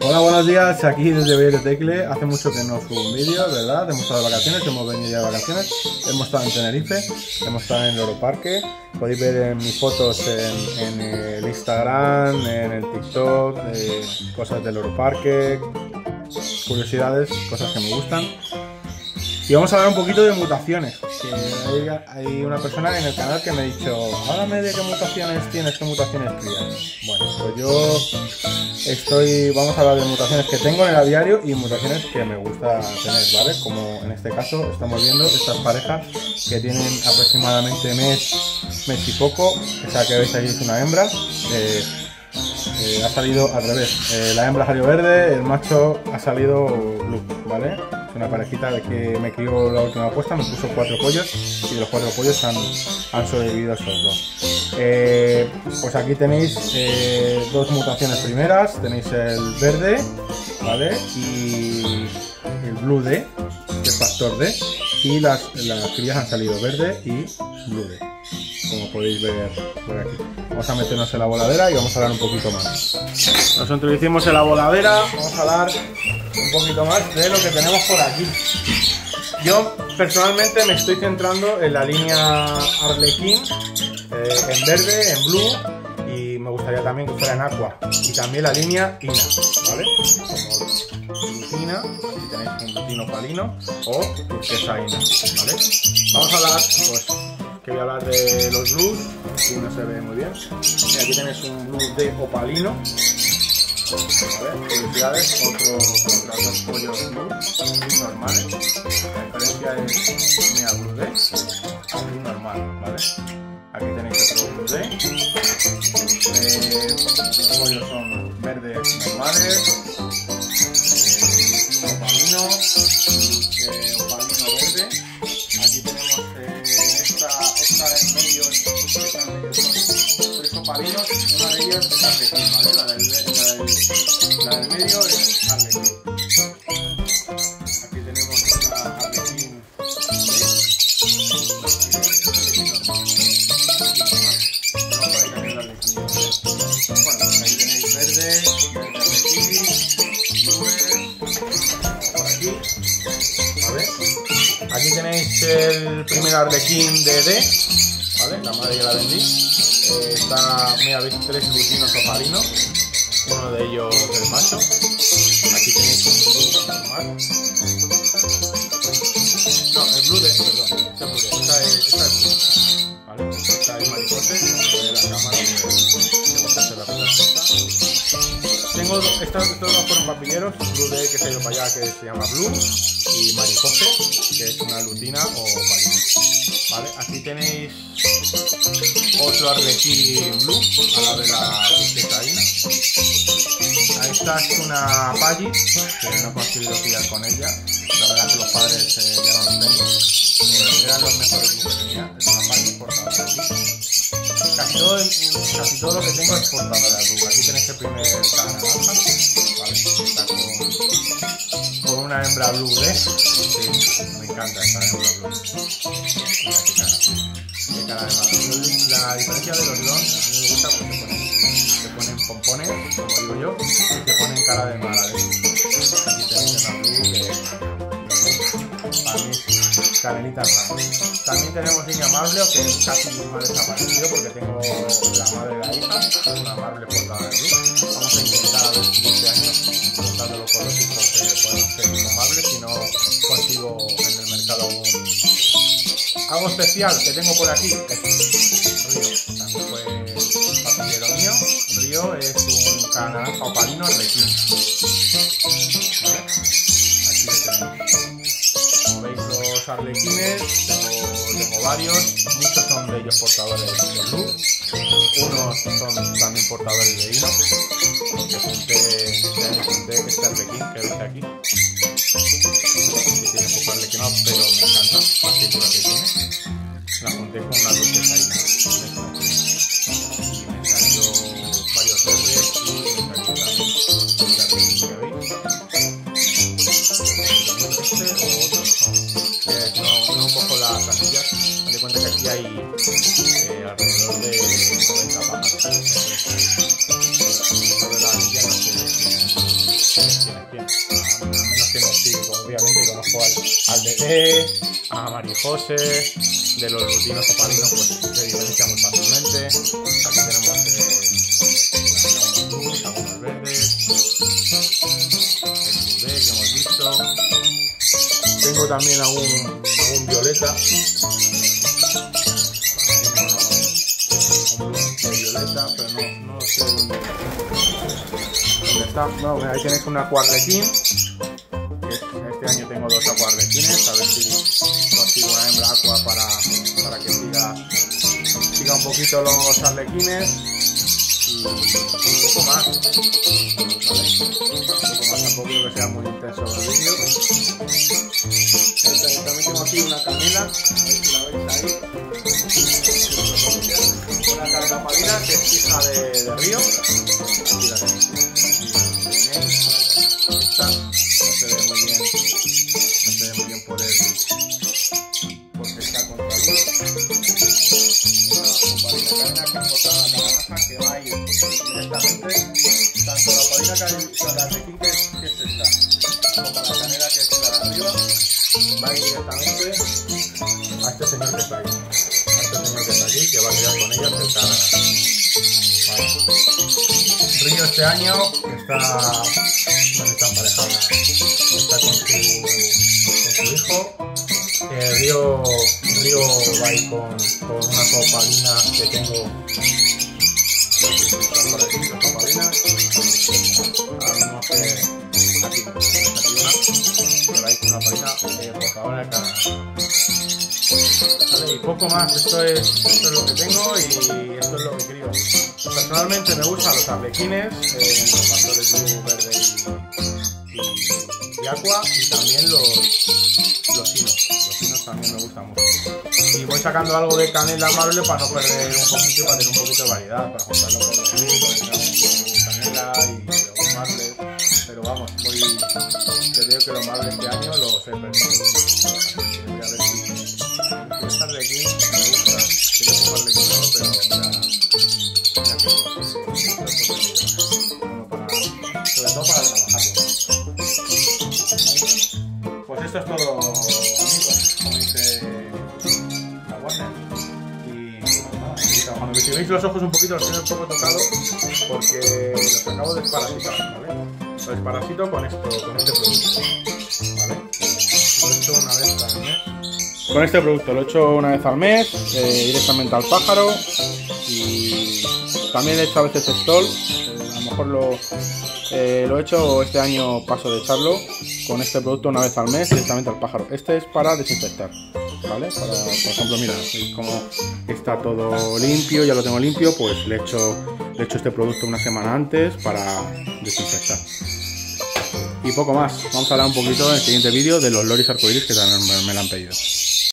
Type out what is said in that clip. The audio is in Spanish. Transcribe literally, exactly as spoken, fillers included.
Hola, buenos días, aquí desde Valle de Tecle. Hace mucho que no subo un vídeo, ¿verdad? Hemos estado de vacaciones, hemos venido ya de vacaciones. Hemos estado en Tenerife, hemos estado en el Loro Parque. Podéis ver en mis fotos en, en el Instagram, en el TikTok, eh, cosas del Loro Parque, curiosidades, cosas que me gustan. Y vamos a hablar un poquito de mutaciones. Que hay, hay una persona en el canal que me ha dicho: háblame de qué mutaciones tienes, qué mutaciones crías. Bueno, pues yo estoy, vamos a hablar de mutaciones que tengo en el aviario y mutaciones que me gusta tener, ¿vale? Como en este caso estamos viendo estas parejas que tienen aproximadamente mes, mes y poco. Esa que veis ahí es una hembra. Eh, eh, ha salido al revés. Eh, la hembra salió verde, el macho ha salido blue, ¿vale? Es una parejita de que me crió la última puesta, me puso cuatro pollos y de los cuatro pollos han, han sobrevivido estos dos. Eh, pues aquí tenéis eh, dos mutaciones primeras, tenéis el verde, ¿vale? Y el blue D, que es factor D, y las, las crías han salido verde y blue D, como podéis ver por aquí. Vamos a meternos en la voladera y vamos a hablar un poquito más. Nos introducimos en la voladera, vamos a hablar un poquito más de lo que tenemos por aquí. Yo personalmente me estoy centrando en la línea Arlequín, eh, en verde, en blue, y me gustaría también que fuera en aqua, y también la línea Ina, ¿vale? Como lutina, aquí tenéis un lutino palino o turquesa Ina, ¿vale? Vamos a hablar, pues, que voy a hablar de los blues, aquí no se ve muy bien. Y aquí tenéis un blue de opalino, ¿vale? Felicidades, otro, otros dos pollos blues normales. La diferencia es mea blue D, blue normal, ¿vale? Aquí tenéis otro blue D. Eh, los pollos son verdes normales, eh, opalino, eh, opalino verde. Aquí tenemos eh, esta, esta en medio, esta en medio son tres opalinos, una de ellas es arlequín, ¿vale? La del, la del, la del medio es arlequín. Aquí tenemos una arlequín bueno, pues ahí tenéis verde, verde arlequín, nubes, por aquí, ¿vale? Aquí tenéis el primer arlequín de D, ¿vale? La madre ya la vendí. Eh, está, mira, veis tres lutinos opalinos, uno de ellos el macho. Aquí tenéis un blue normal. No, el blue D, perdón, este blue D, esta es, esta es blue, ¿vale? Esta es mariposa, como ve la cámara, que me gusta hacer la perfecta. Tengo estos, estos dos fueron papilleros, blue D que se ha ido para allá, que se llama blue, y mariposa, que es una lutina o palina, ¿vale? Aquí tenéis otro arlequín blue, a la de la turquesa Ina. Esta es una Paggi, que no he conseguido pillar con ella. La verdad es que los padres eh, ya no los tengo. Eh, eran los mejores que tenía. Es una Paggi portadora de luz. Casi todo, casi todo lo que tengo es portadora de luz. Aquí tenéis el primer cara naranja, ¿vale? Está con, con una hembra blue D. Sí, me encanta esta hembra blue. Mira qué cara. Qué cara de madre. La diferencia de los dos, a mí me gusta porque se ponen, se ponen pompones, como digo yo, y se ponen cara de mala de. Aquí tenéis una blue que para mí es canelita blanca. También tenemos línea Marble, que casi me ha desaparecido porque tengo la madre de la hija, una Marble portada de luz. Vamos a intentar a ver si este año, juntándolo con los hijos, se podemos hacer un Marble, si no consigo en el mercado un algo especial que tengo por aquí. Es Río, también fue papillero mío. Río es un cara naranja opalino arlequín, ¿vale? Aquí lo tenéis. Como veis, los arlequines tengo, tengo varios, muchos son de ellos portadores de blue, unos son también portadores de hino, porque junté, este año junté este arlequín que veis aquí, que tiene poco arlequinado, pero me encanta la figura que tiene. La junté con una turquesa Ina, y me salió varios verdes y me salió también el arlequín que veis. Este o otro, no, eh, no, no cojo las anillas, me doy cuenta que aquí hay eh, alrededor de noventa pájaros. Sobre la anilla no sé si ¿Quién, quién? A menos que no, sí, obviamente conozco al, al Dedé, a Marijose, de los lutinos opalinos, pues se diferencia muy fácilmente. Aquí tenemos eh, algunos blues, algunos verdes, el Budé que hemos visto. Tengo también algún, algún violeta. Un blues de violeta, pero no, no sé dónde, dónde está. No, ahí tenéis un acuarlequín. Este año tengo dos acuarlequines, a ver si consigo una hembra aqua para, para que siga, siga un poquito los arlequines y un poco más, ¿vale? Un poco más, tampoco creo que sea muy intenso el vídeo. También tengo aquí una canela, a ver si la veis ahí, una canela palina que es hija de, de río. Aquí la tenéis, esta no se ve muy bien, no se ve muy bien por el, porque está contra luz. Una opalina cadena que es botada la naranja que va a ir directamente, tanto la opalina cadena, la arlequín que, que es esta, como la canela que es la de arriba, va a ir directamente a este señor que está ahí, a este señor que está aquí, que va a quedar con ella cerca. Vale. Río este año está, bueno, está emparejada, está con su, con su hijo. Eh, Río, Río va a ir con, con una copalina que tengo. Está por aquí, dos copalinas. Ahora mismo que aquí, aquí una, que va a ir con una palina eh, portadora de cada. Vale, y poco más, esto es, esto es lo que tengo y esto es lo que crío. Personalmente me gustan los arlequines, eh, los pastores blue, verde y, y, y aqua, y también los, los chinos. Los chinos también me gustan mucho. Y voy sacando algo de canela amable para no perder un poquito y para tener un poquito de variedad, para juntarlo con los blue, con canela y los marbles. Pero vamos, voy, te digo que los marbles este año los he perdido. Voy a ver si este arlequín me gusta, tiene poco arlequinado, pero mira, mira que bueno, para, sobre todo para trabajarlo. Pues esto es todo, amigos, como dice la Warner. Y nada, seguir trabajando. Si veis los ojos un poquito, los tengo un poco tocados porque los acabo de desparasitar, ¿vale? Los desparasito con esto, con este producto, ¿vale? Lo he hecho una vez al mes. Con este producto lo he hecho una vez al mes, eh, directamente al pájaro, y también he hecho a veces stol, eh, a lo mejor lo, eh, lo he hecho este año, paso de echarlo con este producto una vez al mes directamente al pájaro. Este es para desinfectar, ¿vale? Para, por ejemplo, mira, veis como está todo limpio, ya lo tengo limpio, pues le he hecho, le he hecho este producto una semana antes para desinfectar. Y poco más, vamos a hablar un poquito en el siguiente vídeo de los loris arcoiris que también me lo han pedido.